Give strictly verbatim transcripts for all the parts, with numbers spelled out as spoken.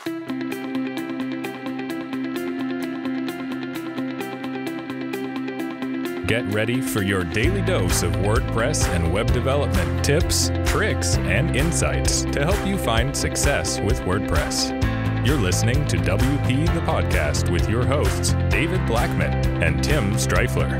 Get ready for your daily dose of WordPress and web development tips, tricks, and insights to help you find success with WordPress. You're listening to W P the Podcast with your hosts, David Blackman and Tim Streifler.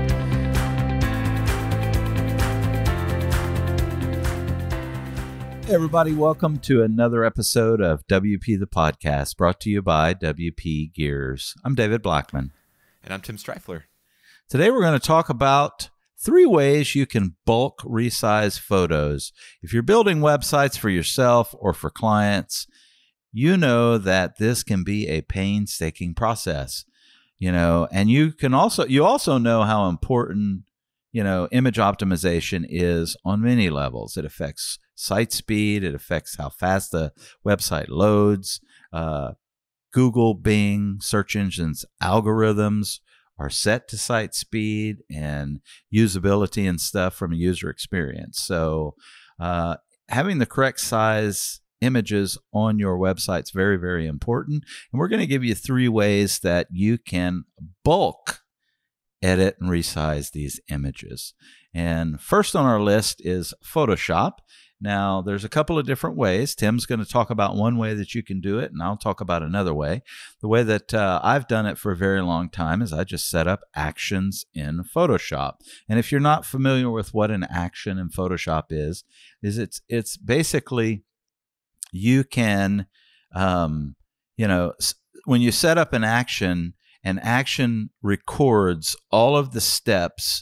Hey everybody, welcome to another episode of W P the Podcast, brought to you by W P Gears. I'm David Blackman. And I'm Tim Streifler. Today we're going to talk about three ways you can bulk resize photos. If you're building websites for yourself or for clients, you know that this can be a painstaking process, you know, and you can also, you also know how important, you know, image optimization is on many levels. It affects site speed. It affects how fast the website loads. Uh, Google, Bing, search engines, algorithms are set to site speed and usability and stuff from a user experience. So uh, having the correct size images on your website is very, very important. And we're going to give you three ways that you can bulk edit and resize these images. And first on our list is Photoshop. Now, there's a couple of different ways. Tim's going to talk about one way that you can do it, and I'll talk about another way. The way that uh, I've done it for a very long time is I just set up actions in Photoshop. And if you're not familiar with what an action in Photoshop is, is it's it's basically you can, um, you know, when you set up an action, an action records all of the steps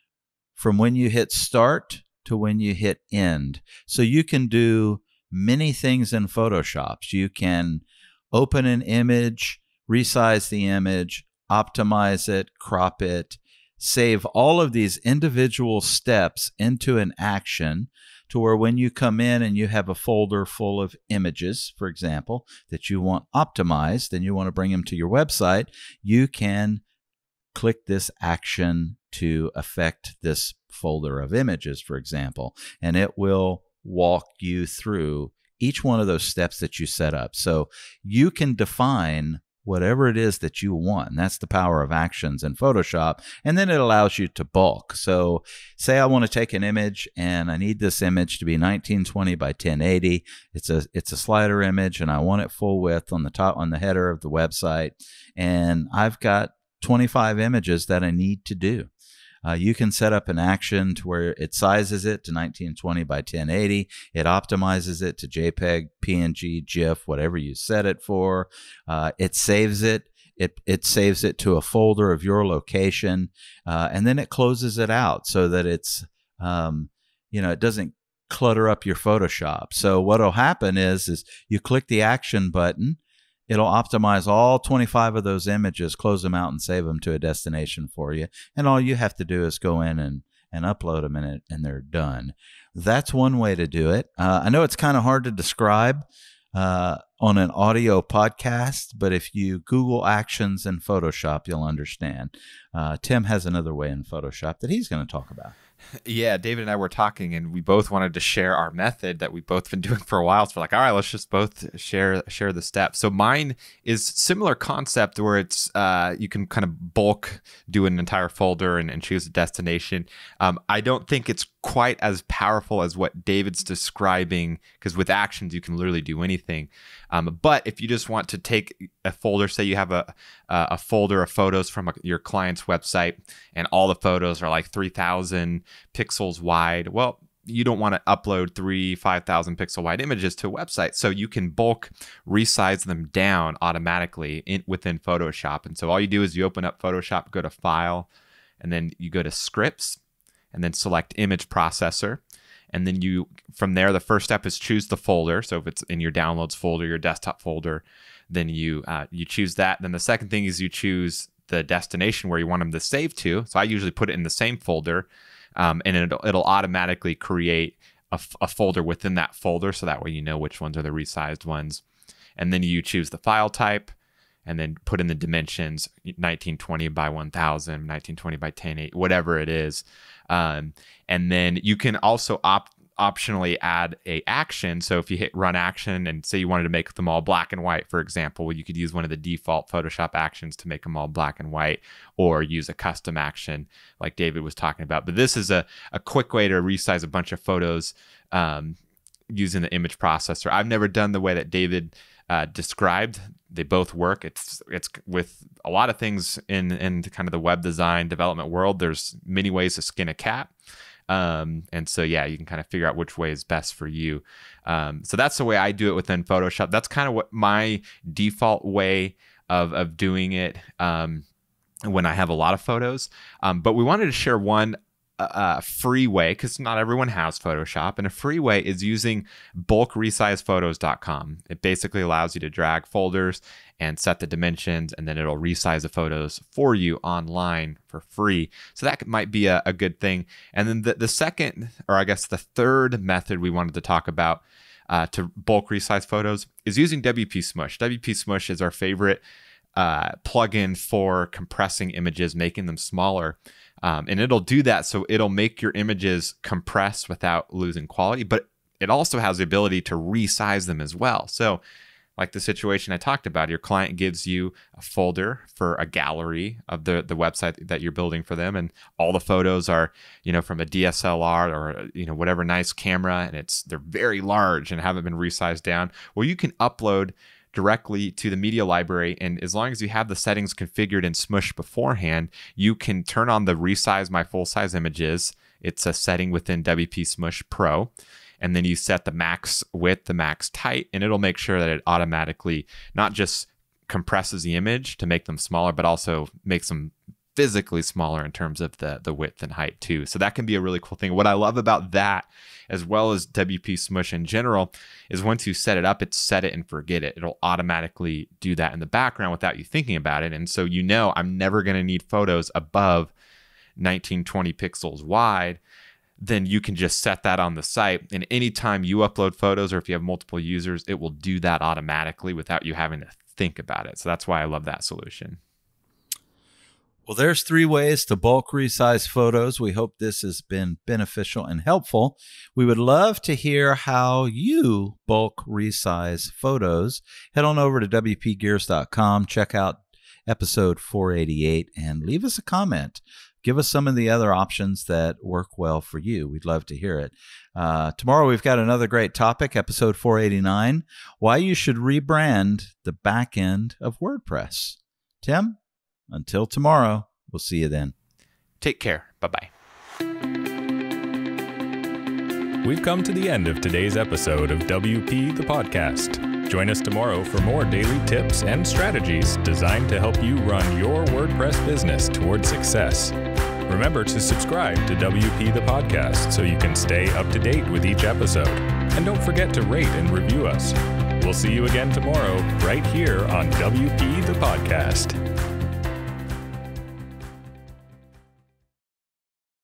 from when you hit start to when you hit end. So you can do many things in Photoshop. You can open an image, resize the image, optimize it, crop it, save all of these individual steps into an action to where when you come in and you have a folder full of images, for example, that you want optimized and you want to bring them to your website, you can click this action to affect this folder of images, for example, and it will walk you through each one of those steps that you set up. So you can define whatever it is that you want. And that's the power of actions in Photoshop. And then it allows you to bulk. So say I want to take an image and I need this image to be nineteen twenty by ten eighty. It's a it's a slider image and I want it full width on the top on the header of the website. And I've got twenty-five images that I need to do. Uh, you can set up an action to where it sizes it to nineteen twenty by ten eighty. It optimizes it to JPEG, P N G, GIF, whatever you set it for. Uh, it saves it. It, it saves it to a folder of your location, uh, and then it closes it out so that it's, um, you know, it doesn't clutter up your Photoshop. So what will happen is, is you click the action button. It'll optimize all twenty-five of those images, close them out, and save them to a destination for you. And all you have to do is go in and, and upload them, and, it, and they're done. That's one way to do it. Uh, I know it's kind of hard to describe uh, on an audio podcast, but if you Google actions in Photoshop, you'll understand. Uh, Tim has another way in Photoshop that he's going to talk about. Yeah, David and I were talking, and we both wanted to share our method that we've both been doing for a while. So we're like, all right, let's just both share share the steps. So mine is similar concept where it's uh, you can kind of bulk do an entire folder and, and choose a destination. Um, I don't think it's quite as powerful as what David's describing, because with actions you can literally do anything. Um, but if you just want to take a folder, say you have a a folder of photos from a, your client's website, and all the photos are like three thousand pixels wide. Well, you don't want to upload three, five thousand pixel wide images to a website. So you can bulk resize them down automatically in, within Photoshop. And so all you do is you open up Photoshop, go to File, and then you go to Scripts, and then select Image Processor. And then you, from there, the first step is choose the folder. So if it's in your downloads folder, your desktop folder, then you uh, you choose that. Then the second thing is you choose the destination where you want them to save to. So I usually put it in the same folder, um, and it'll, it'll automatically create a, a folder within that folder. So that way you know which ones are the resized ones. And then you choose the file type, and then put in the dimensions, nineteen twenty by one thousand, nineteen twenty by ten eighty, whatever it is. Um, and then you can also opt optionally add a action. So if you hit run action and say you wanted to make them all black and white, for example, well, you could use one of the default Photoshop actions to make them all black and white, or use a custom action like David was talking about. But this is a, a quick way to resize a bunch of photos um, using the image processor. I've never done the way that David uh, described. They both work. It's it's with a lot of things in, in kind of the web design development world. There's many ways to skin a cat. Um, and so, yeah, you can kind of figure out which way is best for you. Um, so that's the way I do it within Photoshop. That's kind of what my default way of, of doing it um, when I have a lot of photos. Um, but we wanted to share one uh, free way, because not everyone has Photoshop. And a free way is using bulk resize photos dot com. It basically allows you to drag folders and set the dimensions, and then it'll resize the photos for you online for free. So that might be a, a good thing. And then the, the second, or I guess the third method we wanted to talk about uh, to bulk resize photos is using W P Smush. W P Smush is our favorite uh, plugin for compressing images, making them smaller. Um, and it'll do that, so it'll make your images compress without losing quality, but it also has the ability to resize them as well. So like the situation I talked about, your client gives you a folder for a gallery of the, the website that you're building for them, and all the photos are, you know, from a D S L R or, you know, whatever nice camera, and it's they're very large and haven't been resized down. Well, you can upload directly to the media library, and as long as you have the settings configured in Smush beforehand, you can turn on the resize my full size images. It's a setting within W P Smush Pro, and then you set the max width, the max height, and it'll make sure that it automatically not just compresses the image to make them smaller, but also makes them physically smaller in terms of the, the width and height too. So that can be a really cool thing. What I love about that, as well as W P Smush in general, is once you set it up, it's set it and forget it. It'll automatically do that in the background without you thinking about it. And so, you know, I'm never going to need photos above nineteen twenty pixels wide. Then you can just set that on the site, and anytime you upload photos, or if you have multiple users, it will do that automatically without you having to think about it. So that's why I love that solution. Well, there's three ways to bulk resize photos. We hope this has been beneficial and helpful. We would love to hear how you bulk resize photos. Head on over to W P gears dot com, check out episode four eighty-eight, and leave us a comment. Give us some of the other options that work well for you. We'd love to hear it. Uh, tomorrow, we've got another great topic, episode four eighty-nine, why you should rebrand the back end of WordPress. Tim? Until tomorrow, we'll see you then. Take care. Bye-bye. We've come to the end of today's episode of W P the Podcast. Join us tomorrow for more daily tips and strategies designed to help you run your WordPress business toward success. Remember to subscribe to W P the Podcast so you can stay up to date with each episode. And don't forget to rate and review us. We'll see you again tomorrow right here on W P the Podcast.